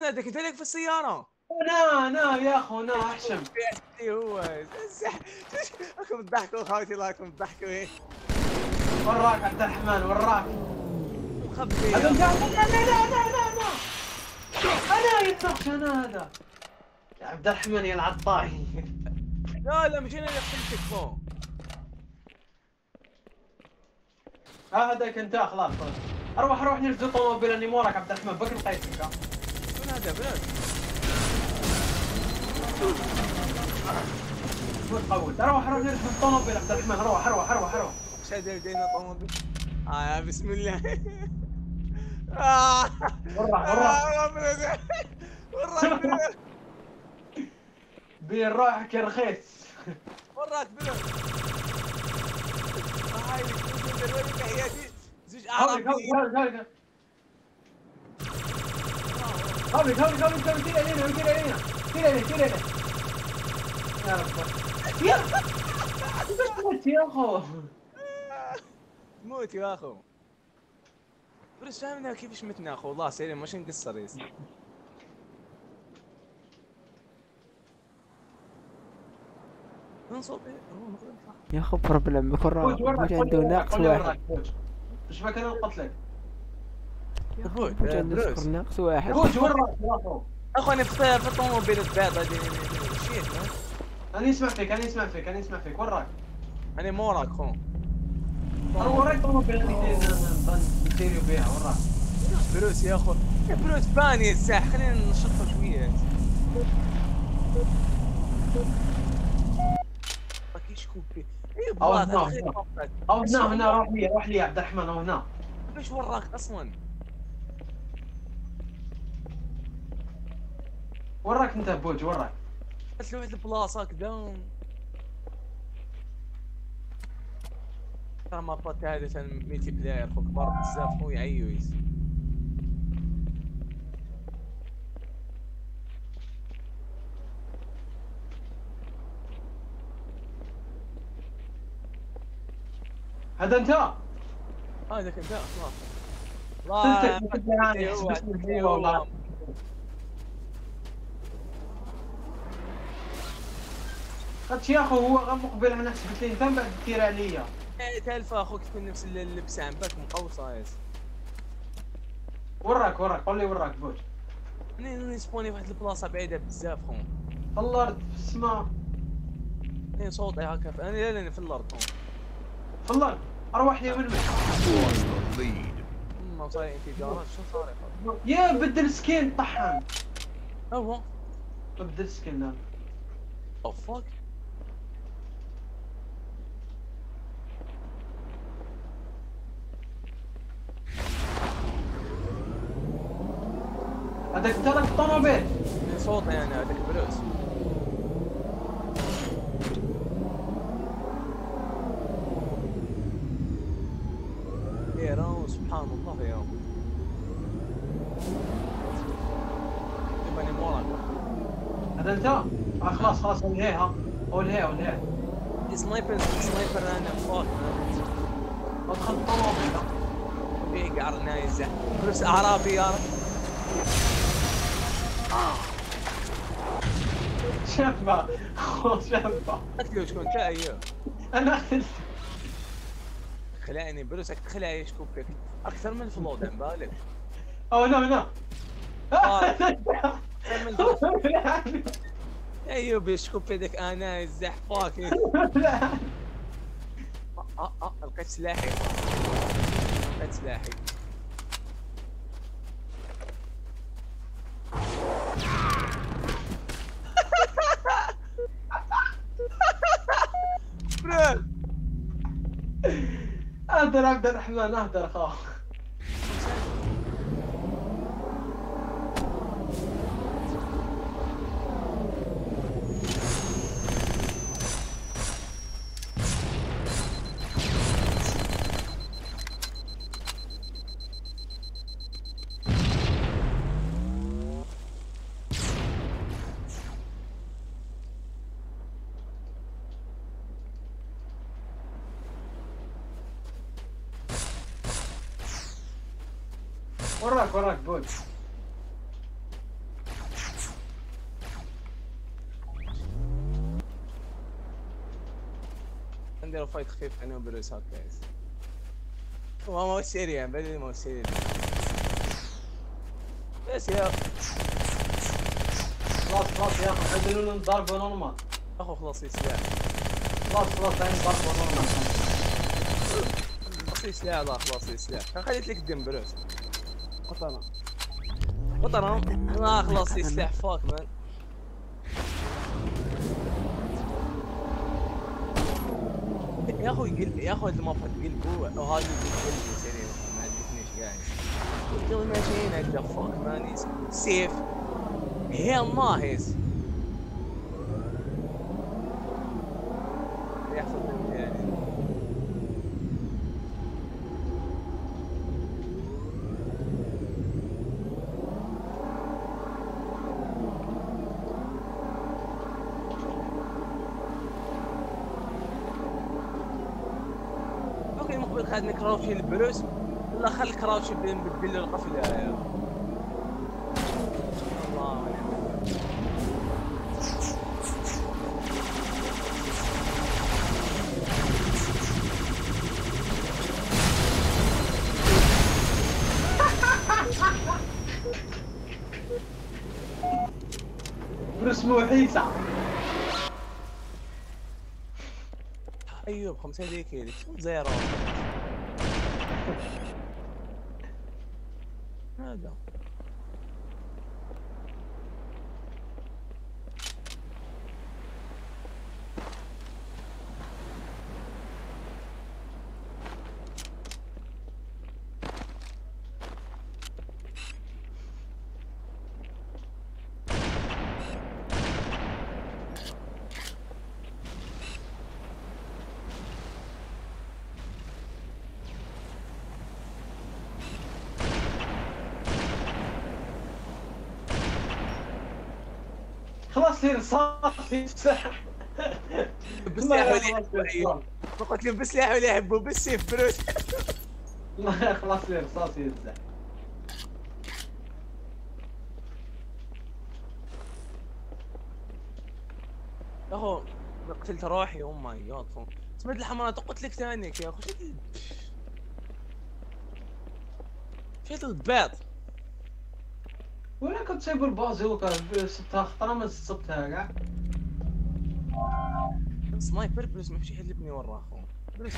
بدك انت لك في السياره. انا يا اخو انا احشم. هو اكم تضحكوا خاوتي لاكم تضحكوا ايه. وراك عبد الرحمن وراك. مخبي لا لا لا لا لا انا يطخش انا هذا يا عبد الرحمن يا العطاي. لا مشينا نقتلك فوق. هذاك انت خلاص. اروح نرجع طوموبيل اني موراك عبد الرحمن بك لقيتك. شنو هذا بلاد؟ مو تقول. اروح نرجع طوموبيل عبد الرحمن. روح. شاد يدينا طوموبيل. بسم الله. وراك وراك بين روحك يا رخيص. وراك بلاد. هاي تحياتي زوج اعراب. هاوي تير يا رب يا اخو. موت يا اخو. بس فهمنا كيفاش متنا اخو والله سليم مش نقصر يس. من صوتي يا خبر بالعمك وراك بوج عنده ناقص واحد. ايش بك انا قلت لك بوج عنده ناقص واحد. بوج وراك يا اخو. اخو انا في الطوموبيل البيضاء شيت. انا يسمع فيك وراك. انا موراك خو. وراك طوموبيل اللي نديروا بها وراك. فلوس يا اخو فلوس باني الساح خلينا نشطها شويه. يشكو فيه او هنا روح لي يا عبد الرحمن. او هنا ليش وراك اصلا؟ وراك انت بوج وراك. بس لو واحد البلاصه كذا ترى مابات هذه ميتي بلاير خو كبار بزاف خو يعيويس. هذا انت؟ هذاك انت خلاص. والله خدت يا اخو هو مقبل على حسبت لي انت من بعد تير عليا. تعرف اخوك تكون نفس اللبس عندك مقوصه ياس. وراك قول لي وراك بوج. نسبوني واحد البلاصه بعيده بزاف خو. في الارض في السماء. صوتي هكا انا لا في الارض خو. في الارض اروح لي من ما صاير انفجارات شو صار يا بدل سكين طحن. هو بدل سكين لا او فاك. هذاك ترك الطوموبيل. صوتي انا هذاك بلوز. يا سبحان الله يا يوم. يبني موراك. هذا انت؟ خلاص انهيها. انهيها. سنايبر انا فاك. ادخل الطوموبيل. بيقعر نايزه. بس اعرابي يا رب. شابه. قتلوا شكون انت ايوه. انا قتلت. خلاني بروسك خلاني يشكو فيك اكثر من فلود عم بالك. او هنا ايوه بيشكو فيك انا الزحفاك. لقيت سلاحي. اهدر عبد الرحمن اهدر اخاه. وراك بوج. نديرو فايت خفيف انا وبروس هاك جايز. هو سيريا بدري مو سيريا بس يا خلاص يا اخي عدلوا لنا ضربه نورمال. اخو خلاص يسلاح خلاص ثاني ضربه نورمال. خلاص يسلاح لا خلاص يسلاح خليت لك دم بروس قطرة وطرا ما خلاص يسلاح فاك مان. يا اخوي قلبي يا اخوي ما فات قلبه وهذا قلبي سريع ما عجبنيش قاعد قلت ماشيين اقدر فاك مان سيف هي ناهز يحصل يعني مقبل خدنا كراوشي البلوس لا خل كراوشي بنبدل القفله يا الله ونعم برسمو حيسة. ايوب 5 كيلو زيرو هذا خلاص سير صار بالسلاح اللي يحبوا قلت لهم بالسلاح اللي يحبوا بالسيف بروس لا خلاص سير صار يزح. اخو قتلت روحي او ماي جاد سمعت الحمرات قتلك ثانيك يا اخو شيت البيض وين كنت سايب البازوكا سبتها خطره ما سبتها كاع. سنايبر بروس ما فيش يحلبني ورا اخو بروس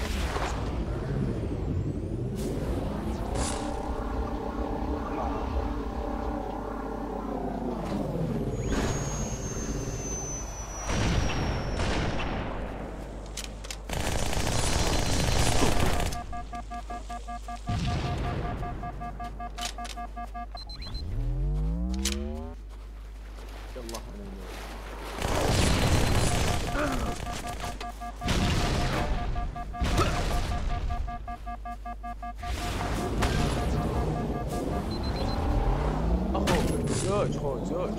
الله اخو زوج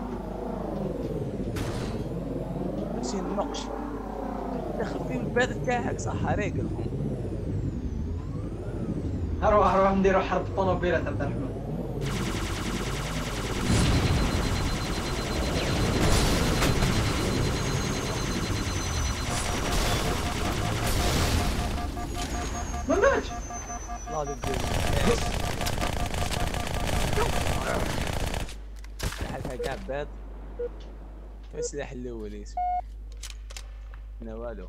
بس النقش دخل في البيت تاعك صح عليك الخون هروح نديرو حرب طوموبيلات عبد الرحمن. ما مات لا تدري حالها قاعد بيت السلاح الاول اسمه نوالو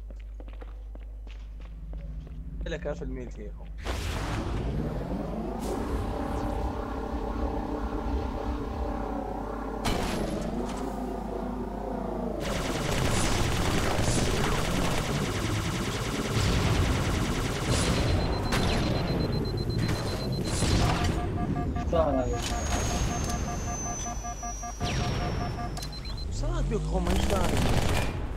لك 1000 الميل فيهم صارت بيك هم مش فاهم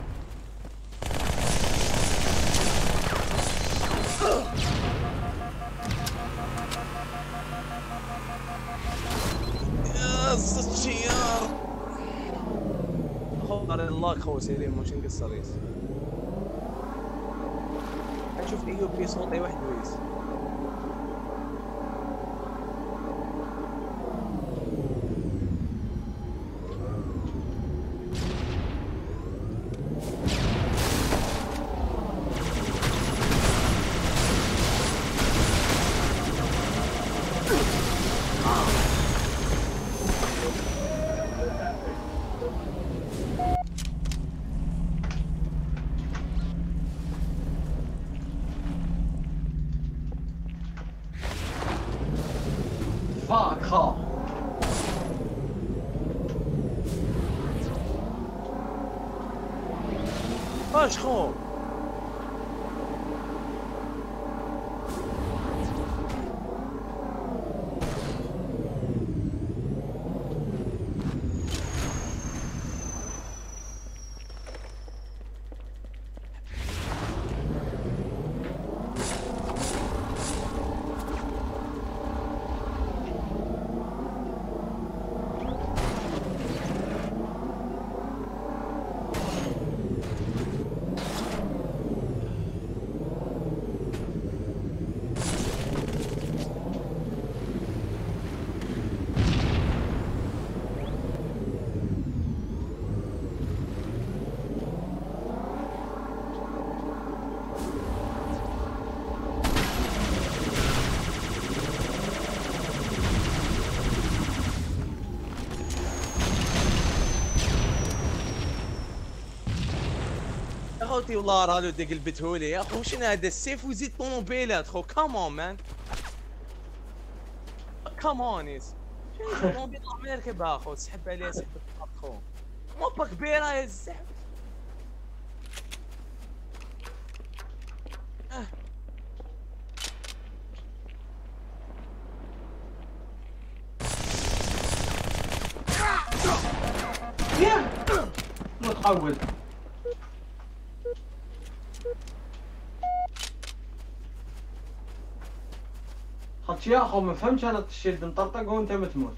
الشيار خبر الله خو سيرين مش نقصر ريس اشوف ايوب في صوتي واحد ويس فشخو. يا اخوتي والله رالو دق البتهولي يا اخو. شنو هذا السيف ويزيد طوموبيلات خو؟ كمان مان، كمان يس. شنو طوموبيل ما يركبها اخو؟ سحب عليه سحب خو، مو كبيره يا الزحف. يا متحول. خدش يا اخو ما فهمتش انا الشيلد مطرطق وانت متموت.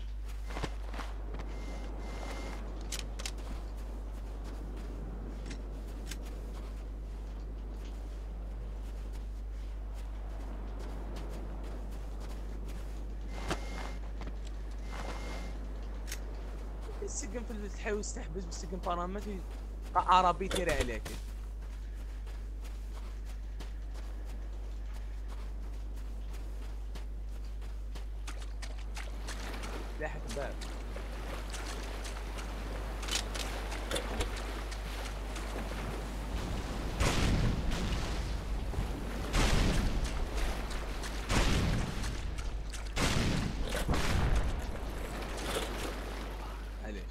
السجن في التحوي يستحبس بالسجن بارامتي عربي تيري عليك. سلاحة الباب. معليش.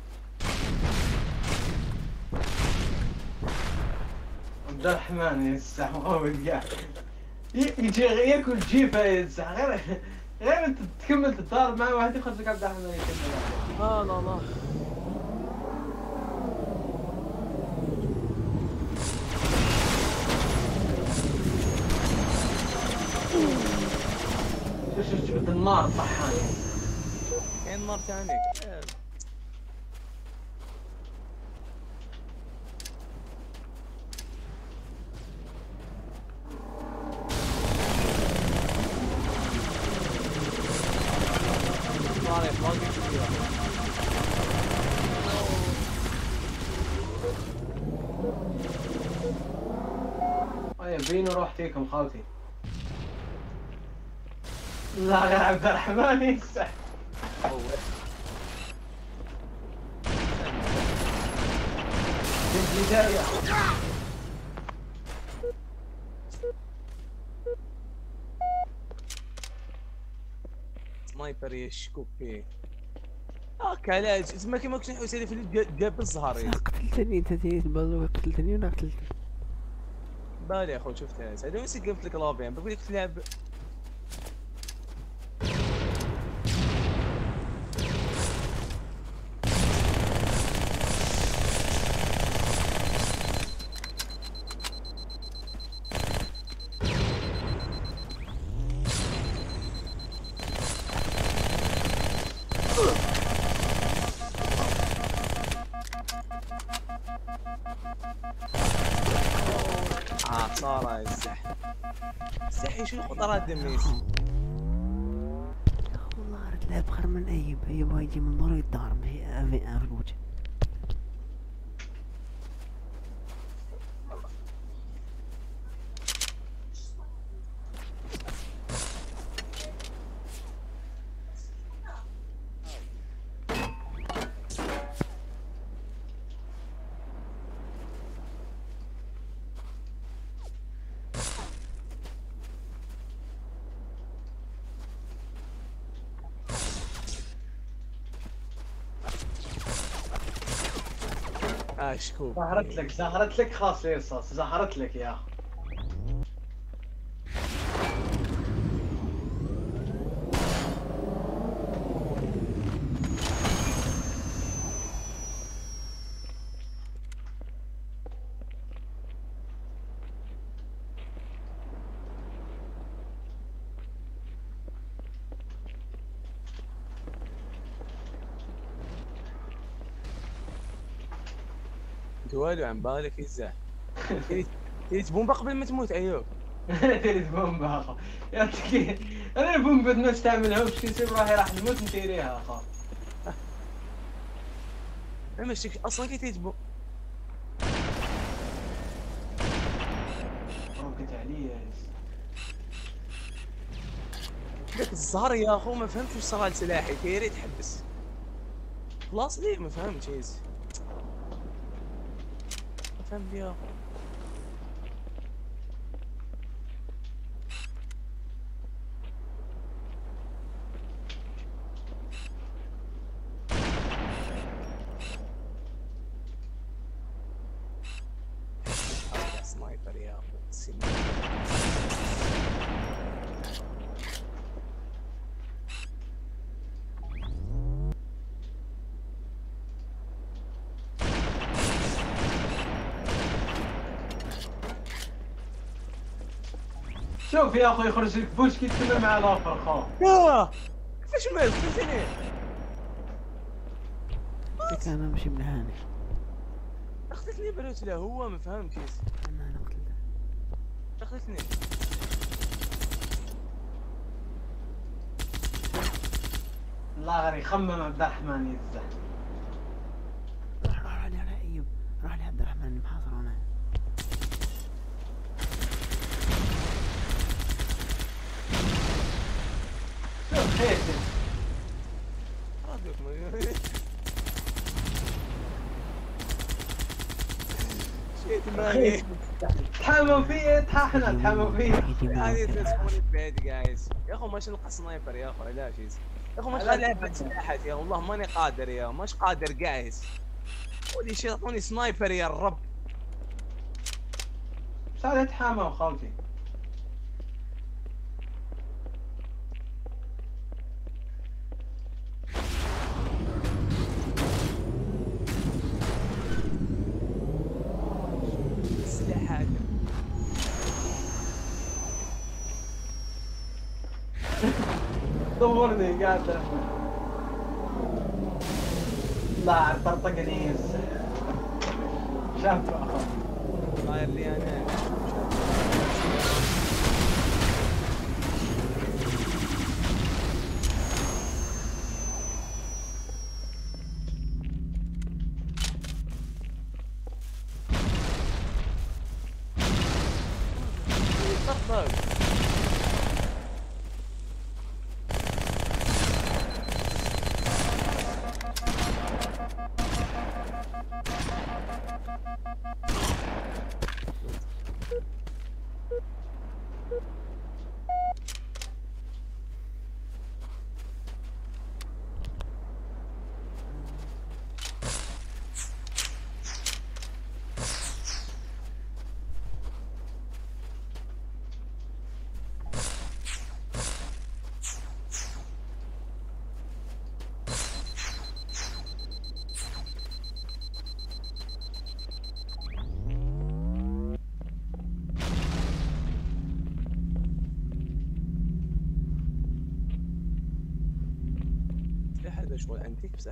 عبد الرحمن يستحمل قاعد يجي ياكل جيفه يزح. غير انت تكمل تتضارب معه واحد يخرجك عبد الرحمن يكمل. لا لا شوف جبت النار طحان. كاين نار ثاني. بيني روح فيكم خالتي. لا غير عبد الرحمن يسح. في البداية سنايبر يشكوك فيه. علاج اسمك ما كنت نحوس عليه في الجاب الزهر. قتلتني انت تيت البازوكا، قتلتني وانا قتلتك. بالي يا اخو شفتها هذا وين قلت لك لابين بقول لك تلعب. صار الزح شو خطرات دميس. والله تلعب خير من ايب يجي من برا يتضارب في الوجه. شكوب زهرت لك خلاص يا صاص، زهرت لك يا اخي. دوالو عن بالك يزاح. تريد تبومبا قبل ما تموت ايوب. تريد بومبا اخا يا تكي. انا البومبا ما نستعملهاش كي نسيب روحي راح نموت نتيريها اخا. انا ماشي اصلا كي تريد روكت عليا داك الزهر يا اخو ما فهمتش واش صرا لسلاحي كيري تحبس. خلاص ليه ما فهمتش يز. ما فهمت يا اخو. سنايبر يا اخو. شوف يا اخو يخرج لك بوش كيتكلم مع الاخر خا. كيفاش مات فهمتني. فيك انا ماشي من هاني. اخذتني بلوت له هو ما فهمتش. انا قتلته. اخذتني. الله غير يخمم عبد الرحمن يزح. روح على ايوب، روح لعبد الرحمن اللي محاصر هنا. شوف خيتي شيت ماني. تحاموا فيه احنا تحاموا فيه. هذه تسموني بعيد جايز يا اخو ماش نلقى سنايبر يا اخو علاش يا اخو ماش لعبة سلاحات يا والله ماني قادر يا ماش قادر جايز. ولي شي يعطوني سنايبر يا الرب. صار يتحاموا خالتي. سلاحات دورني قاعد لا طرطقني شاف اخو صاير لي انا. طرطق هذا شغل انتيك بصح.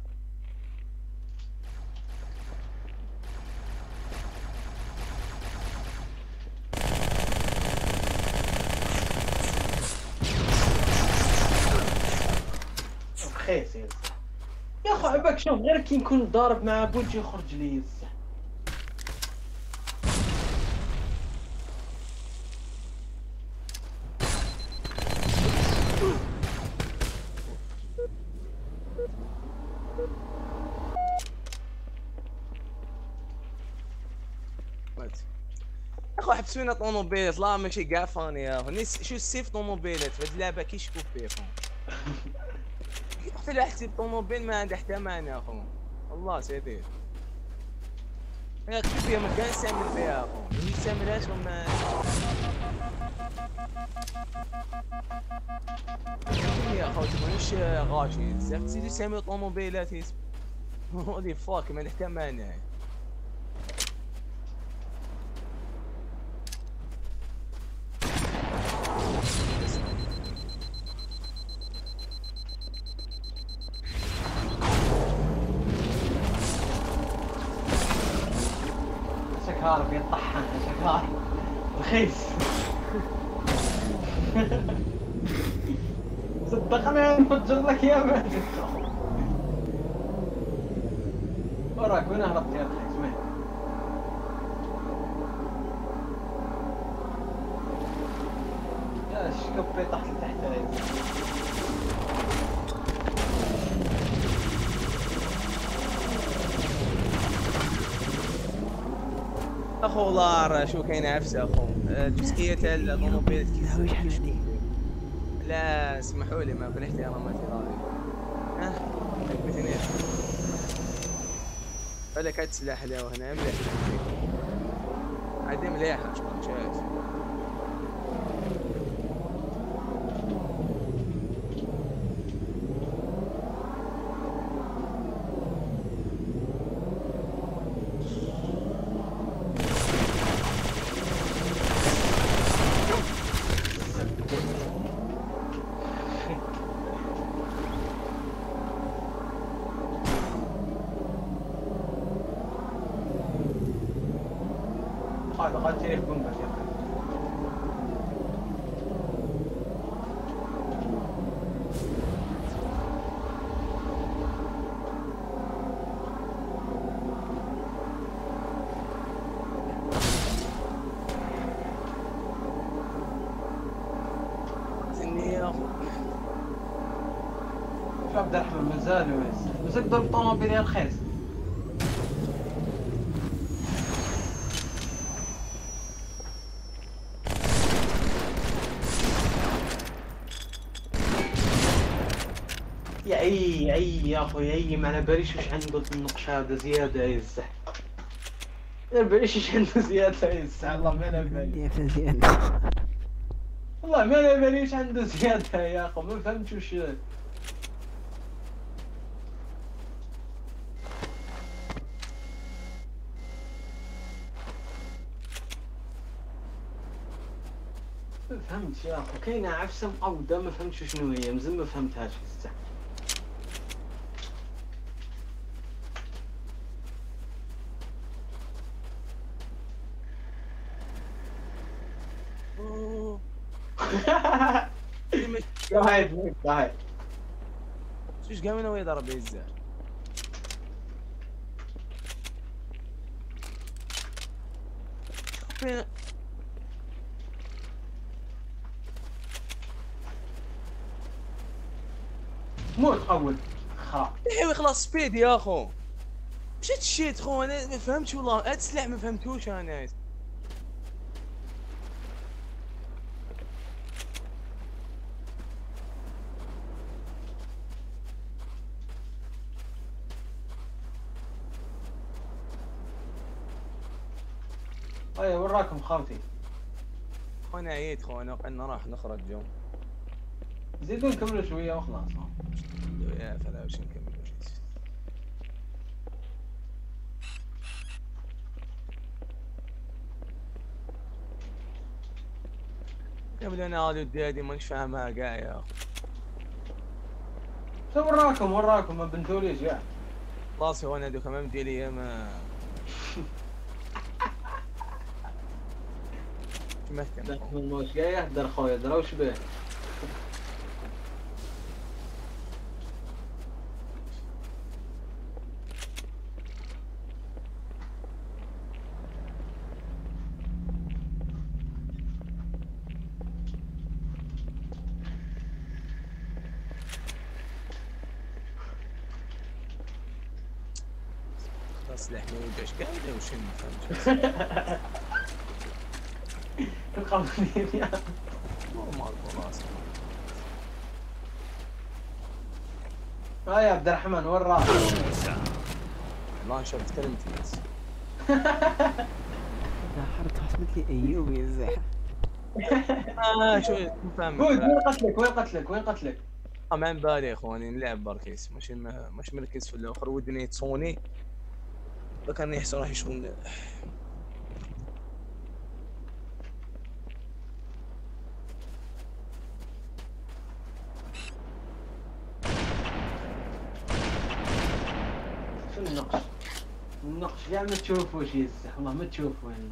خيس يا اخو عباك شوف غير كي نكون ضارب مع بوجي يخرج لي يزح. اخو حبسونا طوموبيلات لا ماشي كاع فاني يا اخو شو السيف طوموبيلات في هاد اللعبه كيشكو فيه حتى لا حسيت طوموبيل ما عنده حتى معنى اخو والله سيدي. يا اخي في مكان يستعمل فيها يا اخو، اللي يستعملهاش وما يا اخو مانيش غاشي، تزيد يستعمل طوموبيلات هولي فاك ما نحتاج مانع. شكار بيطحن شكار رخيص. صدقني نفجر لك يا ماجد. وراك وين هربت يا رخيص وين؟ يا شكبي تحت لتحت. اخو لار شو كاين عفسه اخو جزئيه الطوموبيل لا وش حلني. لا اسمحوا لي ما بالاحترامات راضي. ها حبيتني بالك هاد السلاح ذا وهنا مليح عادي مليحه شكون شايف. هذا تاريخ بومبا يا اخي. شو عبد الرحمن مازال بس اقدر الطوموبيل يا رخيص. اي يا اخوي اي ما انا باليش وش عنده النقش هذا زياده يا الزح. انا باليش وش عنده زياده يا الزح والله ما انا بالي. والله ما انا باليش عنده زياده يا اخو ما فهمت وش. ما فهمتش يا اخو كاينه عفسه مقوده ما فهمتش شنو هي مزال ما فهمتهاش الزح. هاي هاي شوش قام ناوي يضرب الزر. فين موت اول خلاص. الحين خلاص سبيد يا اخو. وش الشيت خو انا ما فهمتش والله هاد السلاح ما فهمتوش انا. اي وراكم خاوتي. انا عييت خو انا قلنا راح نخرج جو. زيدوا نكملوا شويه وخلاص. يا فلا وش نكمل كمل انا هذه الديادي مانيش فاهمها قاع يا اخو. شو وراكم ما بنتوليش يا خلاص هو انا دوك ما مدي لي ما تمكن من موش جاي يهدر خويا دروش به. سلاح ما يوجدش قاعد وش ما فهمت. القوانين يا نورمال خلاص. يا عبد الرحمن وين راح؟ والله شفت كلمتي بس. لا حرت حسمت لي ايوب يا زاح. شو مو فاهم. بود وين قتلك وين قتلك وين قتلك؟ ما عن بالي يا اخواني نلعب بركيس مش مركز في الاخر ودني تصوني فكان يحسن راح يشون. شو النقش؟ النقش قاعد ما تشوفوش يزح والله ما تشوفون.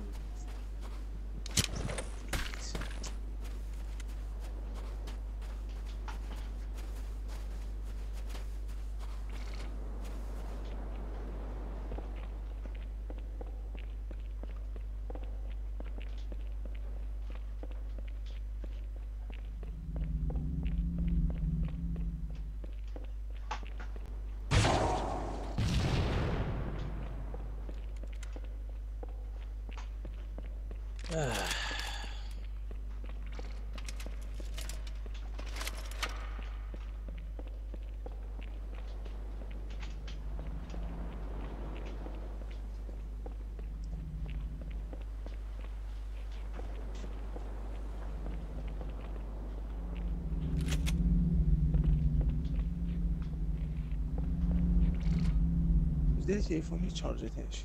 بدي تليفوني شارجتهاش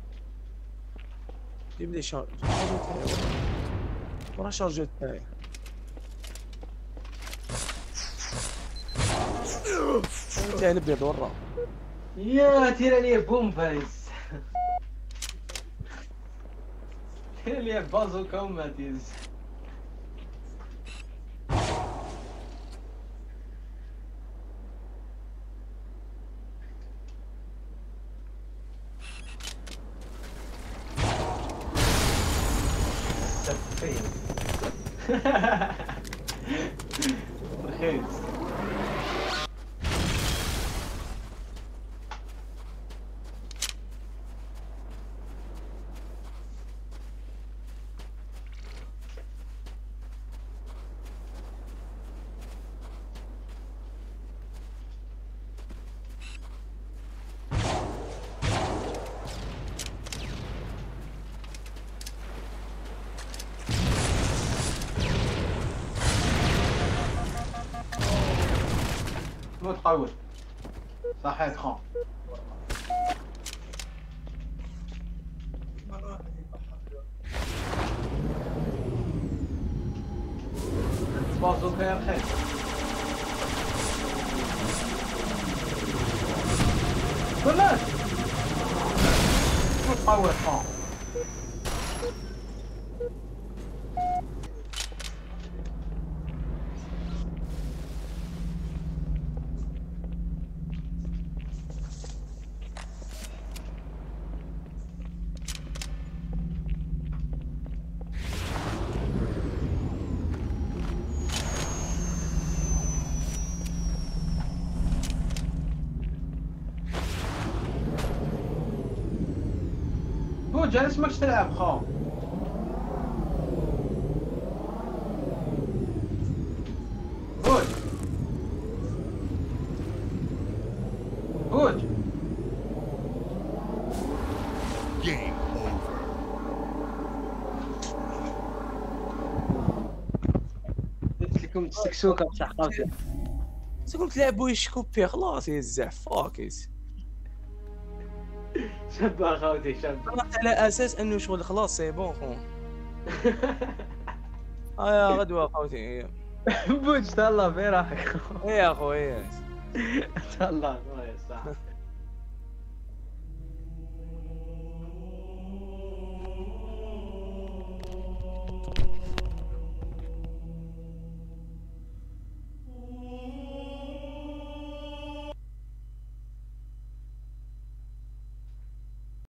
جيب لي شارج ورا شارجت تاعي. انت الابيض ورا يا تيراني بوم فايز. تيراني بازوكا وماتيز. رخيص. مو تقول صحيت خان. بازوكا يا رخيص. كلش مو تقول خان. بود جالس ماكش تلعب خام. بود بود Game over. قلت لكم تستكسوكا بصح خاوتي. بس قلت لعبوا يشكوا فيه خلاص يا الزعف فاكيس. شبه خاوتي شبه. طلعت على اساس انه شغل خلاص سي بون خو. يا غدوه خوتي. بوج تهلا في راحك. ايه يا اخوي تهلا